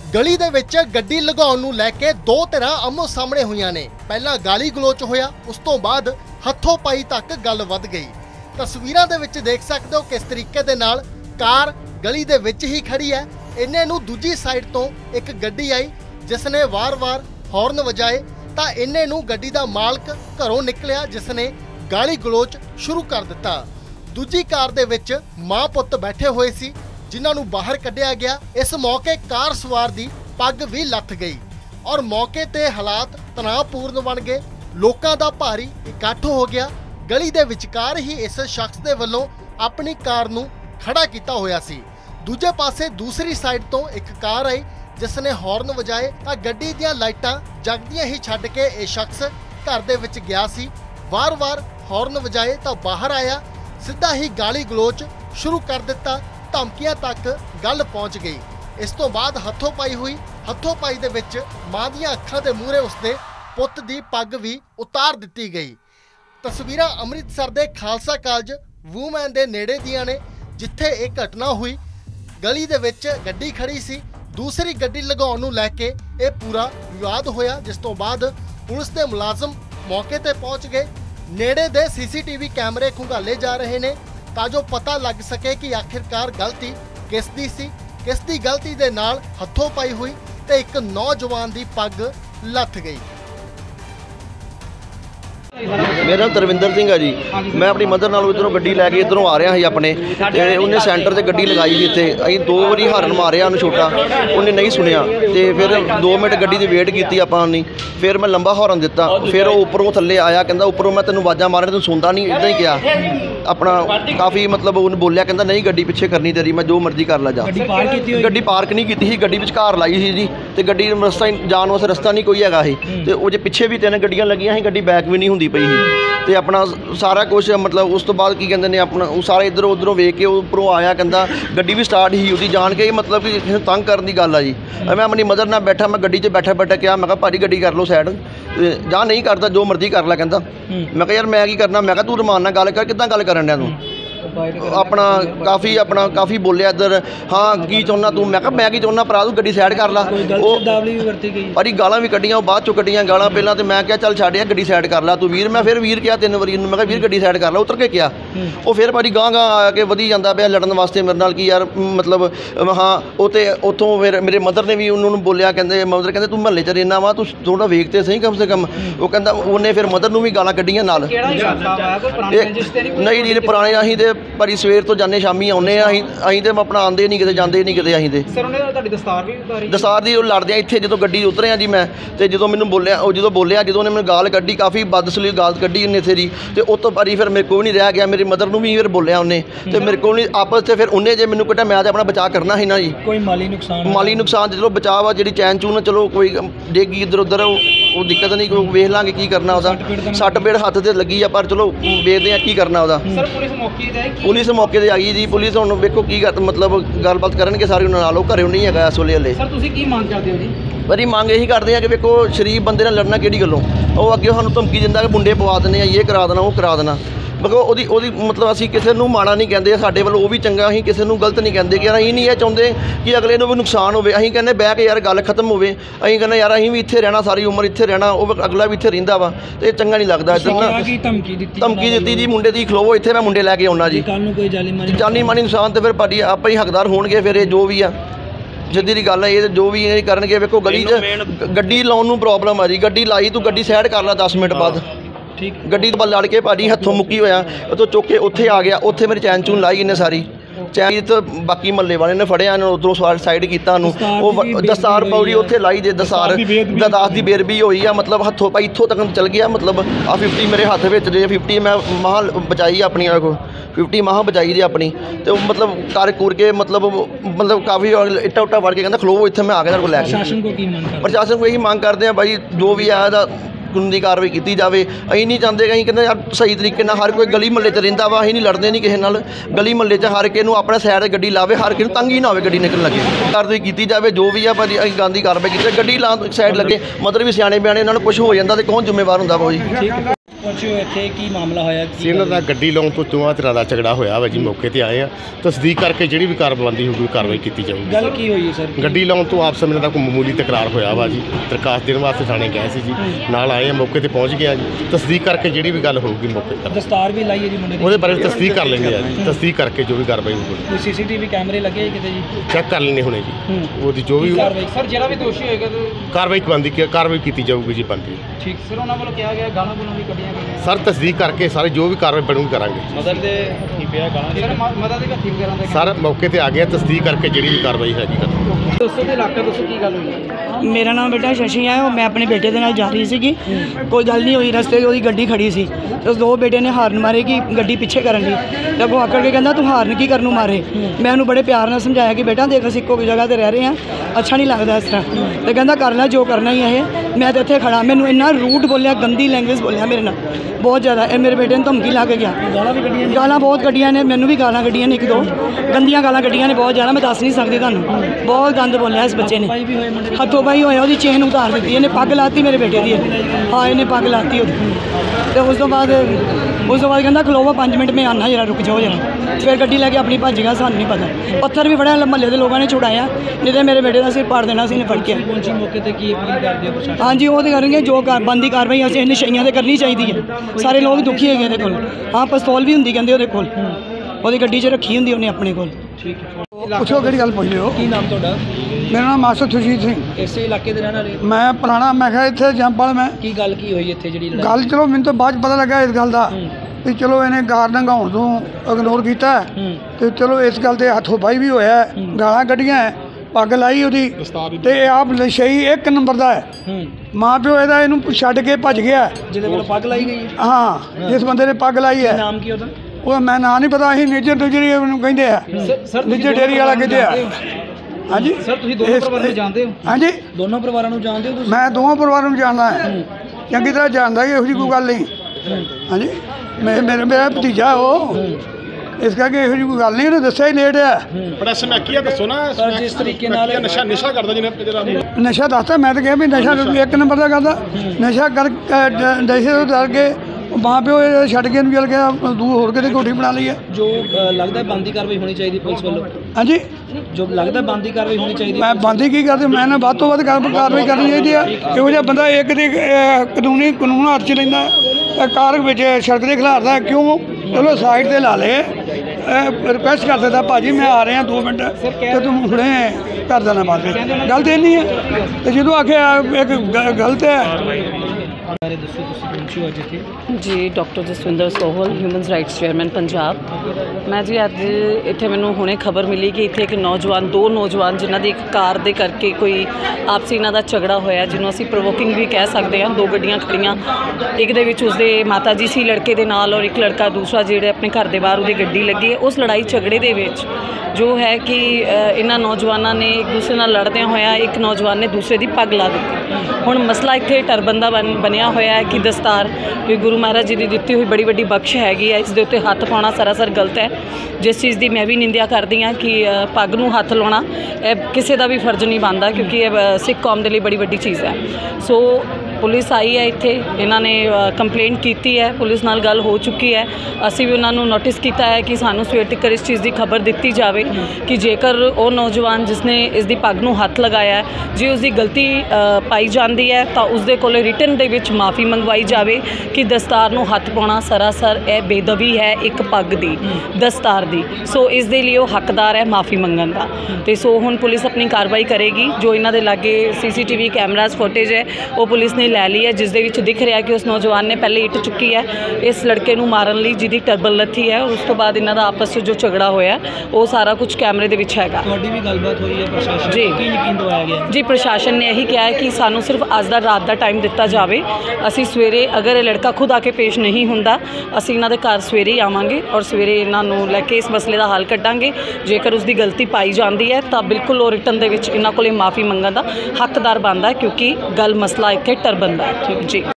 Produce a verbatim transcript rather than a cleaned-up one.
गली दे विच गड्डी लगाउण नूं लैके दो धिरां आमो सामने होईयां ने। पहला गाली गलोच होया, उस तों बाद हथों पाई तक गल वध गई। तस्वीरां दे विच देख सकदे हो किस तरीके दे नाल कार गली दे विच ही खड़ी है। इन्ने नूं दूजी साइड तो एक गड्डी आई जिसने वार वार हॉर्न वजाए तां इन्ने नूं गड्डी दा मालक घरों निकलिया जिसने गाली गलोच शुरू कर दिता। दूजी कार दे विच मां पुत्त बैठे हुए सी जिन्हां नूं बाहर कढ़िया गया। इस मौके कार सवार दी पग भी लथ गई और मौके ते हालात तनावपूर्ण बन गए। लोकां दा भारी इकट्ठ हो गया। गली दे विचकार ही इस शख्स दे वल्लों अपनी कार नूं खड़ा कीता होया सी। दूजे पासे दूसरी साइड तो एक कार आई जिसने हॉर्न वजाए तां गड्डी दीआं लाइटां जगदियां ही छड्ड के इह शख्स घर दे विच गया सी। वार वार हॉर्न वजाए तां बाहर आया, सीधा ही गाली गलोच शुरू कर दिता। धमकियां तक गल पहुंच गई। इस तो बाद हथों पाई हुई हथों पाई दे विच मां दीआं अखां दे मूहरे उसदे पुੱਤ दी पग भी उतार दित्ती गई। तस्वीरां अमृतसर दे खालसा कालज वूमैन दे नेड़े दियां ने जिथे एक घटना हुई। गली दे विच गड्डी खड़ी सी, दूसरी गड्डी लगाउण नूं लैके ये पूरा विवाद होया, जिस तो बाद पुलिस दे मुलाजम मौके ते पहुंच गए। नेड़े दे सीसीटीवी कैमरे खंगाले जा रहे ने तां जो पता लग सके कि आखिरकार गलती किस दी सी। किस दी गलती दे नाल हथों पाई हुई ते एक नौजवान दी पग लथ गई। मेरा नाम तरविंदर सिंह है जी। मैं अपनी मदर नाल इधरों गड्डी लैके इधरों आ रहा सी अपने, ते उन्हें सेंटर से गड्डी लगाई सी। इत्थे असीं दो बारी हारन मारिया उन्हें छोटा, उन्हें नहीं सुनिया ते फिर दो मिनट गड्डी की वेट की आपां नहीं। फिर मैं लंबा हॉर्न दिता, फिर वो उपरों थल्ले आया, कहंदा उपरों मैं तेनों आवाज़ां मारन तूं सुनदा नहीं, इदां ही कहा अपना काफ़ी मतलब उन्हें बोलिया, कहंदा नहीं गड्डी पिछे करनी तेरी, मैं जो मर्जी कर ला जा। गड्डी पार्क नहीं की सी, गड्डी विचकार लाई सी जी, ते गड्डी रस्ता जान वास्ते रस्ता नहीं कोई हैगा सी। ते वो जे पिछे भी तीन गड्डियां लगियां सी, गड्डी बैक भी नहीं हुंदी पई सी। ते अपना सारा कुछ मतलब उस तो बाद की कहते हैं अपना सारा इधरों उधरों वेख के उपरों आया, कहता गड्डी भी स्टार्ट ही उसकी जान के मतलब कि तंग करने की गल आ जी। मैं अपनी मदर नाल बैठा, मैं गड्डी 'च बैठा बैठा क्या मैं कहा भाजी गड्डी कर लो साइड, जां नहीं करता जो मर्जी कर ला। कहता मैं कहा यार मैं की करना, मैं कहा तू रमान नाल गल कर, किद्दां गल करन डया तू अपना काफ़ी अपना काफ़ी बोलिया इधर। हाँ की चाहुंदा तू, मैं कहा मैं की चाहुंदा भरा तू गड्डी साइड कर ला। भाजी गालां भी कड्डियां, बाद चों कड्डियां गालां पहलां, तो मैं क्या चल छड्ड यार गड्डी साइड कर ला तू वीर। मैं फिर वीर किया तीन वारी, मैं कहा वीर गड्डी साइड कर ला, उतर के किया। वो फिर भाजी गांह गांह आ के वधी जांदा पिया लड़न वास्ते मेरे नाल कि यार मतलब हाँ वो तो उत्थों फिर मेरे मदर ने भी उन्होंने बोलिया, कहते मदर कहते तू महल्ले च रहना वा, तू थोड़ा वेख ते सही कम से कम। वो कहता उन्हें फिर मदर नूं भी गालां कड्डियां नाल। नहीं जी पुराने असीं ते भाजी सवेर तो जाने शामी आउने असीं असीं ते अपना आंदे नहीं किते जांदे नहीं किते असीं ते। दस्तार दी लड़दे इत्थे जो गड्डी उतरे जी मैं, तो जो मैंने बोलिया जो बोलिया जो उन्हें मैंने गाल कड्डी काफ़ी बदसली गाल कड्डी उन्हें इत्थे जी। तो उस तो भाजी फिर मेरे को भी नहीं रह गया, मेरी मदर नूं भी फिर बोलिया उन्हें, तो मेरे को नहीं आपस से फिर उन्हें जे मैंने कट्टा मैं तो अपना बचाव करना ही ना जी। कोई माली नुकसान माली नुकसान चलो बचाव आ जी चैन चून चलो कोई डेगी इधर उधर वो दिक्कत नहीं, कोई वेख लाँगे की करना उसका। सੱਟ पेड़ हत्थ से लगी है पर चलो वेखते हैं की करना उसका। पुलिस मौके ते आ गई जी। पुलिस हुण वेखो की मतलब गलबात करनगे सारे उन्हां नाल, घरे नहीं है इस वेले हले। सर तुसीं की मंग करदे हो जी? भाजी मंग यही करते हैं कि वेखो शरीफ बंदे नाल लड़ना किहड़ी गल्लों, वो अगे सानूं धमकी दिंदा कि मुंडे पवा देने ये करा देना वो करा देना। मगर ओदी ओदी मतलब असीं किसी नूं माड़ा नहीं कहते, साडे वल्लों वो भी चंगा, असीं किसी नूं गलत नहीं कहते कि यार असीं नहीं ये चाहुंदे कि अगले नूं भी नुकसान होवे। असीं कहने बह के यार गल खत्म होवे, असीं कहने यार असीं भी इत्थे रहना सारी उम्र इत्थे रहना, वो अगला भी इत्थे रहिंदा वा, ते चंगा नहीं लगदा। इधर ना धमकी दित्ती जी मुंडे दी खलोवो इत्थे मैं मुंडे लैके आउणा जी। जानी मानी नुकसान तो फिर भाजी आप ही हकदार होणगे फिर जो भी आ जिद्दी दी गल है। ये जो भी ये करनगे वेखो गली च गड्डी लाउण नूं प्रॉब्लम आ जी। गड्डी लाई तू गड्डी साइड कर ला दस मिनट बाद, ठीक गड्डी तो लड़ के भाजी हथों मुक्की होया तो चुक के उत्थे आ गया। उत्थे मेरी चैन चून लाई इन्हें सारी चैन, तो बाकी महल्ले वाले ने फड़िया उधरों साइड किया, वो दस्तार पौड़ी उत्थे लाई जे दस्तार ददास की बेरबी हुई है, मतलब हथों पाई इत्थों तक चल गया। मतलब आ फिफ्टी मेरे हथ में जे फिफ्टी मैं महा बचाई अपनी फिफ्टी महा बचाई दी अपनी, तो मतलब कर कुर के मतलब मतलब काफ़ी इट्टा उट्टा वड़ के कहता खलो इत्थे मैं आ गया लैके। प्रशासन को यही मांग करते हैं भाई जो भी है कानूनी कार्रवाई की जाए। असीं नहीं चाहते, असीं कहते यार सही तरीके नाल हर कोई गली महल्ले च रहिंदा वा, असीं नहीं लड़दे नहीं किसी नाल। गली महल्ले च हर किसी नूं अपने साइड गड्डी लावे, हर किसी तंग ही ना होवे गड्डी निकलण लगे। कार्रवाई की जाए जो भी है भाजी, असीं गांधी कार्रवाई की गड्डी ला साइड लगे। मतलब भी सियाणे बियाणे उन्हां नूं कुछ हो जांदा ते कौन जिम्मेवार हुंदा भाजी। ਪਹੁੰਚੇ ਹੋ ਇੱਥੇ, ਕੀ ਮਾਮਲਾ ਹੋਇਆ? ਸੀ ਇਹਨਾਂ ਦਾ ਗੱਡੀ ਲਾਉਣ ਤੋਂ ਦੋਵਾਂ ਤਰ੍ਹਾਂ ਦਾ ਝਗੜਾ ਹੋਇਆ ਵਾ ਜੀ। ਮੌਕੇ ਤੇ ਆਏ ਆ, ਤਸਦੀਕ ਕਰਕੇ ਜਿਹੜੀ ਵੀ ਕਾਰਵਾਈ ਹੋਊਗੀ ਕਾਰਵਾਈ ਕੀਤੀ ਜਾਊਗੀ। ਗੱਲ ਕੀ ਹੋਈ ਹੈ ਸਰ? ਗੱਡੀ ਲਾਉਣ ਤੋਂ ਆਪਸ ਵਿੱਚ ਇਹਨਾਂ ਦਾ ਕੋਈ ਮਾਮੂਲੀ ਤਕਰਾਰ ਹੋਇਆ ਵਾ ਜੀ। ਦਰਖਾਸਤ ਦੇਣ ਵਾਸਤੇ ਥਾਣੇ ਗਏ ਸੀ ਜੀ, ਨਾਲ ਆਏ ਆ, ਮੌਕੇ ਤੇ ਪਹੁੰਚ ਗਏ ਆ ਜੀ। ਤਸਦੀਕ ਕਰਕੇ ਜਿਹੜੀ ਵੀ ਗੱਲ ਹੋਊਗੀ ਮੌਕੇ ਤੇ ਦਸਤਾਰ ਵੀ ਲਾਈ ਹੈ ਜੀ ਮੁੰਡੇ ਦੀ, ਉਹਦੇ ਬਾਰੇ ਤਸਦੀਕ ਕਰ ਲੈਂਦੇ ਆ ਜੀ। ਤਸਦੀਕ ਕਰਕੇ ਜੋ ਵੀ ਕਾਰਵਾਈ ਹੋਊਗੀ, ਕੋਈ ਸੀਸੀਟੀਵੀ ਕੈਮਰੇ ਲੱਗੇ ਕਿਤੇ ਜੀ? ਚੈੱਕ ਕਰ ਲੈਣੇ ਹੁਣੇ ਜੀ। ਉਹਦੀ ਜੋ ਵੀ ਕਾਰਵਾਈ ਸਰ, ਜਿਹੜਾ ਵੀ ਦੋਸ਼ੀ ਹੋਏਗਾ ਕਾਰਵਾਈ ਬੰਦੀ ਕਾਰਵਾਈ ਕੀਤੀ ਜਾਊਗੀ ਜੀ। ਬੰਦੀ ਠੀਕ ਸਰ, ਉਹਨਾਂ ਵੱਲੋਂ ਕਿਹਾ ਗਿਆ ਗਾਲਾਂ ਗੁਲਾਂ ਵੀ ਕੱਢੀਆਂ ਗਈਆਂ ਸਰ, ਤਸਦੀਕ ਕਰਕੇ ਸਾਰੇ ਜੋ ਵੀ ਕਾਰਵਾਈ ਬਣੂਗੀ ਕਰਾਂਗੇ। ਮਦਦ ਦੇ ਹੱਥੀਂ ਪਿਆ ਗਾਲਾਂ ਸਰ, ਮਦਦ ਦੇ ਹੱਥੀਂ ਕਰਾਂ ਦੇ ਸਰ ਮੌਕੇ ਤੇ ਆ ਗਿਆ, ਤਸਦੀਕ ਕਰਕੇ ਜਿਹੜੀ ਵੀ ਕਾਰਵਾਈ ਹੈਗੀ ਕਰਾਂਗੇ। ਦੋਸਤੋ ਦੇ ਇਲਾਕਾ ਦੱਸੋ ਕੀ ਗੱਲ ਹੋਈ? ਮੇਰਾ ਨਾਮ ਬੇਟਾ ਸ਼ਸ਼ੀ ਹੈ। ਉਹ ਮੈਂ ਆਪਣੇ ਬੇਟੇ ਦੇ ਨਾਲ ਜਾ ਰਹੀ ਸੀਗੀ, ਕੋਈ ਗੱਲ ਨਹੀਂ ਹੋਈ। ਰਸਤੇ 'ਚ ਉਹਦੀ ਗੱਡੀ ਖੜੀ ਸੀ ਤੇ ਉਸ ਦੋ ਬੇਟੇ ਨੇ ਹਾਰਨ ਮਾਰੇ ਕਿ ਗੱਡੀ ਪਿੱਛੇ ਕਰਨ ਲਈ, ਤੇ ਅੱਗੋਂ ਆਕੜ ਕੇ ਕਹਿੰਦਾ ਤੂੰ ਹਾਰਨ ਕੀ ਕਰਨ ਨੂੰ ਮਾਰੇ। ਮੈਂ ਉਹਨੂੰ ਬੜੇ ਪਿਆਰ ਨਾਲ ਸਮਝਾਇਆ ਕਿ ਬੇਟਾ ਦੇਖ ਅਸੀਂ ਇੱਕੋ ਜਗ੍ਹਾ ਤੇ ਰਹਿ ਰਹੇ ਹਾਂ, ਅੱਛਾ ਨਹੀਂ ਲੱਗਦਾ ਇਸ ਤਰ੍ਹਾਂ। ਤੇ ਕਹਿੰਦਾ ਕਰ ਲੈ ਜੋ ਕਰਨਾ ਹੀ ਹੈ। ਮੈਂ ਤਾਂ ਇੱਥੇ ਖੜਾ, ਮੈਨੂੰ ਇੰਨਾ ਰੂਟ ਬੋਲਿਆ, ਗੰਦੀ ਲੈਂਗੁਏਜ ਬੋਲਿਆ ਮੇਰੇ ਨਾਲ ਬਹੁਤ ਜ਼ਿਆਦਾ। ਇਹ ਮੇਰੇ ਬੇਟੇ ਨੂੰ ਧਮਕੀ ਲਾ ਕੇ ਗਿਆ। ਗਾਲਾਂ ਵੀ ਕੱਢੀਆਂ? ਗਾਲਾਂ ਬਹੁਤ ਕੱਢੀਆਂ ਨੇ, ਮੈਨੂੰ ਵੀ ਗਾਲਾਂ ਕੱਢੀਆਂ ਨੇ, ਇੱਕ ਦੋ ਗੰਦੀਆਂ ਗਾਲਾਂ ਕੱਢੀਆਂ ਨੇ ਬਹੁਤ ਜ਼ਿਆਦਾ। ਮੈਂ ਦੱਸ ਨਹੀਂ ਸਕਦੀ ਤੁਹਾਨੂੰ, ਬਹੁਤ ਗੰਦ ਬੋਲਿਆ ਇਸ ਬੱਚੇ ਨੇ। ਹੱਥੋਂ ਪਾਈ ਹੋਇਆ, ਉਹਦੀ ਚੇਨ ਉਤਾਰ ਦਿੱਤੀ ਇਹਨੇ, ਪੱਗ ਲਾਤੀ ਮੇਰੇ ਬੇਟੇ ਦੀ। ਹਾਂ ਇਹਨੇ ਪੱਗ ਲਾਤੀ ਉਹਦੀ। ਤੇ ਉਸ ਤੋਂ ਬਾਅਦ ਉਸ ਤੋਂ ਬਾਅਦ ਕਹਿੰਦਾ ਖਲੋਵਾ ਪੰਜ ਮਿੰਟ ਮੈਂ ਆਨਾ, ਜਰਾ ਰੁਕ ਜਾਓ ਜਰਾ। ਫਿਰ ਗੱਡੀ ਲੈ ਕੇ ਆਪਣੀ ਭੱਜ ਗਿਆ, ਸਾਨੂੰ ਨਹੀਂ ਪਤਾ। ਪੱਥਰ ਵੀ ਫੜਿਆ, ਮਹੱਲੇ ਦੇ ਲੋਕਾਂ ਨੇ ਛੁਡਾਇਆ, ਨਹੀਂ ਤਾਂ ਮੇਰੇ ਬੇਟੇ ਦਾ ਸਿਰ ਪਾੜ ਦੇਣਾ ਸੀ ਇਹਨੇ ਫੜ ਕੇ। ਪਹੁੰਚੀ ਮੌਕੇ ਤੇ ਕੀ ਅਪੀਲ ਕਰਦੇ ਹੋ ਪ੍ਰਸ਼ਾਸਨ? ਹਾਂਜੀ ਉਹ ਤੇ ਕਰਨਗੇ, ਜੋ ਬੰਦੀ ਕਾਰਵਾਈ ਅਸੀਂ ਨਸ਼ਈਆਂ ਤੇ ਕਰਨੀ ਚਾਹੀਦੀ ਹੈ। ਸਾਰੇ ਲੋਕ ਦੁਖੀ ਹੈਗੇ ਇਹਦੇ ਕੋਲ। ਹਾਂ ਪਿਸਤੌਲ ਵੀ ਹੁੰਦੀ ਕਹਿੰਦੇ ਉਹਦੇ ਕੋਲ, ਉਹਦੀ ਗੱਡੀ 'ਚ ਰੱਖੀ ਹੁੰਦੀ ਉਹਨੇ ਆਪਣੇ ਕੋਲ। ਠੀਕ ਹੈ, ਪੁੱਛੋ ਕਿਹੜੀ ਗੱਲ ਪੁੱਛ ਲਿਓ। ਕੀ ਨਾਮ ਤੁਹਾਡਾ? ਮੇਰਾ ਨਾਮ ਮਾਸਟਰ ਸੁਰਜੀਤ ਸਿੰਘ। ਇਸੇ ਇਲਾਕੇ ਦੇ ਰਹਿਣ ਵਾਲੇ? ਮੈਂ ਪੁਰਾਣਾ ਮੈਂ ਕਿਹਾ ਇੱਥੇ ਜੰਪਲ ਮੈਂ ਕੀ ਗੱਲ ਕੀ ਹੋਈ ਇੱਥੇ ਜਿਹੜੀ ਲੜਾਈ? ਗੱਲ ਚਲੋ ਮੈਨੂੰ ਤਾਂ ਬਾਅਦ 'ਚ ਪਤਾ ਲੱਗਾ ਇਸ ਗੱਲ ਦਾ ਵੀ ਚਲੋ ਇਹਨੇ ਗਾਰ ਨੰਗਾਉਣ ਤੋਂ ਇਗਨੋਰ ਕੀਤਾ ਤੇ ਚਲੋ ਇਸ ਗੱਲ ਤੇ ਹੱਥੋਂ ਪਾਈ ਵੀ ਹੋਇਆ, ਗਾਲਾਂ ਕੱਢੀਆਂ, ਪੱਗ ਲਾਈ ਉਹਦੀ, ਤੇ ਇਹ ਆਪ ਨਸ਼ਈ ਇੱਕ ਨੰਬਰ ਦਾ ਹੈ। ਮਾਂ ਪਿਓ ਇਹਦਾ ਇਹਨੂੰ ਛੱਡ ਕੇ ਭੱਜ ਗਿਆ ਜਿਹਦੇ ਵੱਲੋਂ ਪੱਗ ਲਾਈ ਗਈ? ਹਾਂ ਜਿਸ ਬੰਦੇ ਨੇ ਪੱਗ ਲਾਈ ਹੈ। ਨਾਮ ਕੀ ਉਹਦਾ? ਉਹ ਮੈਂ ਨਾਂ ਨਹੀਂ ਪਤਾ, ਅਸੀਂ ਨਿੱਜਰ ਦੁਜਰੀ ਉਹਨੂੰ ਕਹਿੰਦੇ ਆ, ਨਿੱਜਰ ਡੇਰੀ ਵਾਲਾ ਕਹਿੰਦੇ ਆ। ਹਾਂਜੀ ਸਰ ਤੁਸੀਂ ਦੋਨੋਂ ਪਰਿਵਾਰਾਂ ਨੂੰ ਜਾਣਦੇ ਹੋ? ਹਾਂਜੀ ਦੋਨੋਂ ਪਰਿਵਾਰਾਂ ਨੂੰ ਜਾਣਦੇ ਹੋ ਤੁਸੀਂ? ਮੈਂ ਦੋਵਾਂ ਪਰਿਵਾਰਾਂ ਨੂੰ ਜਾਣਦਾ ਹਾਂ, ਚੰਗੀ ਤਰ੍ਹਾਂ ਜਾਣਦਾ ਕਿ ਇਹੋ ਜਿਹੀ ਕੋਈ ਗੱਲ ਨਹੀਂ। ਹਾਂਜੀ ਮੈਂ ਮੇਰਾ ਮੇਰਾ ਭਤੀਜਾ ਉਹ, ਇਸ ਕਰਕੇ ਇਹੋ ਜਿਹੀ ਕੋਈ ਗੱਲ ਨਹੀਂ, ਉਹਨੇ ਦੱਸਿਆ ਹੀ ਲੇਟ ਆ। ਬੜਾ ਸਮੈਕੀਆ ਦੱਸੋ ਨਾ, ਸਰ ਜਿਸ ਤਰੀਕੇ ਨਾਲ ਨਸ਼ਾ ਨਸ਼ਾ ਕਰਦਾ ਜਿਹਨੇ ਜਿਹੜਾ ਨਸ਼ਾ ਦੱਸਦਾ, ਮੈਂ ਤਾਂ ਕਿਹਾ ਵੀ ਨਸ਼ਾ ਇੱਕ ਨੰਬਰ ਦਾ ਕਰਦਾ। ਨਸ਼ਾ ਕਰ ਨਸ਼ੇ ਤੋਂ ਡਰ ਕੇ ਮਾਂ ਪਿਓ ਇਹ ਛੱਡ ਕੇ ਇਹਨੂੰ ਚੱਲ ਗਿਆ, ਦੂਰ ਹੋਰ ਕਿਤੇ ਕੋਠੀ ਬਣਾ ਲਈ ਹੈ। ਜੋ ਅ, ਲੱਗਦਾ ਬੰਦੀ ਕਾਰਵਾਈ ਹੋਣੀ ਚਾਹੀਦੀ ਪੁਲਿਸ ਵੱਲੋਂ? ਹਾਂਜੀ ਜੋ ਲੱਗਦਾ ਬੰਦੀ ਕਾਰਵਾਈ ਹੋਣੀ ਚਾਹੀਦੀ? ਮੈਂ ਬੰਦੀ ਕੀ ਕਰਦੇ, ਮੈਂ ਨਾ ਵੱਧ ਤੋਂ ਵੱਧ ਕਾਰ- ਕਾਰਵਾਈ ਕਰਨੀ ਚਾਹੀਦੀ ਆ। ਇਹੋ ਜਿਹਾ ਬੰਦਾ ਇੱਕ ਦੀ ਅਹ, ਕਾਨੂੰਨੀ ਕਾਨੂੰਨ ਹੱਥ 'ਚ ਲੈਂਦਾ, ਇਹ ਕਾਰ ਵਿੱਚ ਸੜਕ ਦੇ ਖਿਲਾਰਦਾ ਕਿਉਂ? ਚਲੋ ਸਾਈਡ ਤੇ ਲਾ ਲੇ, ਰਿਕੁਐਸਟ ਕਰ ਦਿੱਤਾ ਭਾਜੀ ਮੈਂ ਆ ਰਿਹਾ ਦੋ ਮਿੰਟ ਤੇ ਤੂੰ ਹੁਣੇ ਕਰ ਦੇਣਾ ਬਾਅਦ ਵਿੱਚ। ਗੱਲ ਤਾਂ ਇੰਨੀ ਹੈ, ਤੇ ਜਦੋਂ ਆਖਿਆ ਇੱਕ ਗ- ਗਲਤ ਹੈ। ਬਾਰੇ ਦੱਸੋ, ਤੁਸੀਂ ਪਹੁੰਚੇ ਹੋ ਅੱਜ ਇੱਥੇ? ਜੀ doctor Jaswinder Sohal, human rights chairman Punjab. ਮੈਂ ਜੀ ਅੱਜ ਇੱਥੇ ਮੈਨੂੰ ਹੁਣੇ ਖਬਰ ਮਿਲੀ ਕਿ ਇੱਥੇ ਇੱਕ ਨੌਜਵਾਨ ਦੋ ਨੌਜਵਾਨ ਜਿਨ੍ਹਾਂ ਦੀ ਇੱਕ ਕਾਰ ਦੇ ਕਰਕੇ ਕੋਈ ਆਪਸੀ ਇਹਨਾਂ ਦਾ ਝਗੜਾ ਹੋਇਆ, ਜਿਹਨੂੰ ਅਸੀਂ ਪ੍ਰੋਵੋਕਿੰਗ ਵੀ ਕਹਿ ਸਕਦੇ ਹਾਂ। ਦੋ ਗੱਡੀਆਂ ਖੜੀਆਂ, ਇੱਕ ਦੇ ਵਿੱਚ ਉਸਦੇ ਮਾਤਾ ਜੀ ਸੀ ਲੜਕੇ ਦੇ ਨਾਲ, ਔਰ ਇੱਕ ਲੜਕਾ ਦੂਸਰਾ ਜਿਹੜੇ ਆਪਣੇ ਘਰ ਦੇ ਬਾਹਰ ਉਹਦੀ ਗੱਡੀ ਲੱਗੀ ਹੈ। ਉਸ ਲੜਾਈ ਝਗੜੇ ਦੇ ਵਿੱਚ ਜੋ ਹੈ ਕਿ ਇਹਨਾਂ ਨੌਜਵਾਨਾਂ ਨੇ ਇੱਕ ਦੂਸਰੇ ਨਾਲ ਲੜਦਿਆਂ ਹੋਇਆ ਇੱਕ ਨੌਜਵਾਨ ਨੇ ਦੂਸਰੇ ਦੀ ਪੱਗ ਲਾ ਦਿੱਤੀ। ਹੁਣ ਮਸਲਾ ਇੱਥੇ ਟਰਬਨ ਦਾ ਬਣ ਬਣਿਆ ਹੋਇਆ ਹੈ ਕਿ ਦਸਤਾਰ ਕਿ ਗੁਰੂ ਮਹਾਰਾਜ ਜੀ ਦੀ ਦਿੱਤੀ ਹੋਈ ਬੜੀ ਵੱਡੀ ਬਖਸ਼ ਹੈਗੀ ਹੈ, ਇਸ ਦੇ ਉੱਤੇ ਹੱਥ ਪਾਉਣਾ ਸਰਾਸਰ ਗਲਤ ਹੈ। ਜਿਸ ਚੀਜ਼ ਦੀ ਮੈਂ ਵੀ ਨਿੰਦਿਆ ਕਰਦੀ ਹਾਂ ਕਿ ਪੱਗ ਨੂੰ ਹੱਥ ਲਾਉਣਾ ਇਹ ਕਿਸੇ ਦਾ ਵੀ ਫਰਜ਼ ਨਹੀਂ ਬਣਦਾ, ਕਿਉਂਕਿ ਇਹ ਸਿੱਖ ਕੌਮ ਦੇ ਲਈ ਬੜੀ ਵੱਡੀ ਚੀਜ਼ ਹੈ। ਸੋ ਪੁਲਿਸ ਆਈ ਹੈ ਇੱਥੇ, ਇਹਨਾਂ ਨੇ ਕੰਪਲੇਂਟ ਕੀਤੀ ਹੈ, ਪੁਲਿਸ ਨਾਲ ਗੱਲ ਹੋ ਚੁੱਕੀ ਹੈ। ਅਸੀਂ ਵੀ ਉਹਨਾਂ ਨੂੰ ਨੋਟਿਸ ਕੀਤਾ ਹੈ ਕਿ ਸਾਨੂੰ ਸਵੇਰ ਤੱਕ ਇਸ ਚੀਜ਼ ਦੀ ਖਬਰ ਦਿੱਤੀ ਜਾਵੇ ਕਿ ਜੇਕਰ ਉਹ ਨੌਜਵਾਨ ਜਿਸ ਨੇ ਇਸ ਦੀ ਪੱਗ ਨੂੰ ਹੱਥ ਲਗਾਇਆ ਜੇ ਉਸ ਦੀ ਗਲਤੀ ਪਾਈ ਜਾਂਦੀ ਹੈ ਤਾਂ ਉਸ ਦੇ ਕੋਲ ਰਿਟਨ ਦੇ ਵਿੱਚ ਮਾਫੀ ਮੰਗਵਾਈ ਜਾਵੇ ਕਿ ਦਸਤਾਰ ਨੂੰ ਹੱਥ ਪਾਉਣਾ ਸਰਾਸਰ ਇਹ ਬੇਦਬੀ ਹੈ ਇੱਕ ਪੱਗ ਦੀ, ਦਸਤਾਰ ਦੀ। ਸੋ ਇਸ ਦੇ ਲਈ ਉਹ ਹੱਕਦਾਰ ਹੈ ਮਾਫੀ ਮੰਗਣ ਦਾ। ਤੇ ਸੋ ਹੁਣ ਪੁਲਿਸ ਆਪਣੀ ਕਾਰਵਾਈ ਕਰੇਗੀ। ਜੋ ਇਹਨਾਂ ਦੇ ਲਾਗੇ ਸੀਸੀਟੀਵੀ ਕੈਮਰਾਜ਼ ਫੁਟੇਜ ਹੈ ਉਹ ਪੁਲਿਸ ਨੇ ਲੈ ਲਈ ਹੈ, ਜਿਸ ਦੇ ਵਿੱਚ ਦਿਖ ਰਿਹਾ ਕਿ ਉਸ ਨੌਜਵਾਨ ਨੇ ਪਹਿਲੇ ਇੱਟ ਚੁੱਕੀ ਹੈ ਇਸ ਲੜਕੇ ਨੂੰ ਮਾਰਨ ਲਈ ਜਿਹਦੀ ਟਰਬਲ ਲੱਥੀ ਹੈ। ਉਸ ਤੋਂ ਬਾਅਦ ਇਹਨਾਂ ਦਾ ਆਪਸ ਵਿੱਚ ਜੋ ਝਗੜਾ ਹੋਇਆ ਉਹ ਸਾਰਾ ਕੁਝ ਕੈਮਰੇ ਦੇ ਵਿੱਚ ਹੈਗਾ। ਤੁਹਾਡੀ ਵੀ ਗੱਲਬਾਤ ਹੋਈ ਹੈ ਪ੍ਰਸ਼ਾਸਨ ਜੀ ਕੀ ਯਕੀਨ ਦਵਾਇਆ ਗਿਆ? ਜੀ ਪ੍ਰਸ਼ਾਸਨ ਨੇ ਇਹੀ ਕਿਹਾ ਹੈ ਕਿ ਸਾਨੂੰ ਸਿਰਫ ਅੱਜ ਦਾ ਰਾਤ ਦਾ ਟਾਈਮ ਦਿੱਤਾ ਜਾਵੇ। ਅਸੀਂ ਸਵੇਰੇ ਅਗਰ ਇਹ ਲੜਕਾ ਖੁਦ ਆ ਕੇ ਪੇਸ਼ ਨਹੀਂ ਹੁੰਦਾ ਅਸੀਂ ਇਹਨਾਂ ਦੇ ਘਰ ਸਵੇਰੇ ਹੀ ਆਵਾਂਗੇ ਔਰ ਸਵੇਰੇ ਇਹਨਾਂ ਨੂੰ ਲੈ ਕੇ ਇਸ ਮਸਲੇ ਦਾ ਹੱਲ ਕੱਢਾਂਗੇ। ਜੇਕਰ ਉਸ ਦੀ ਗਲਤੀ ਪਾਈ ਜਾਂਦੀ ਹੈ ਤਾਂ ਬਿਲਕੁਲ ਉਹ ਰਿਟਨ ਦੇ ਵਿੱਚ ਇਹਨਾਂ ਕੋਲੇ ਮਾਫੀ ਮੰਗਣ ਦਾ ਹੱਕਦਾਰ ਬਣਦਾ, ਕਿਉਂਕਿ ਗੱਲ ਮਸਲਾ ਇੱਥੇ ਟਰਬਨ ਦਾ ਹੈ। ਜੀ।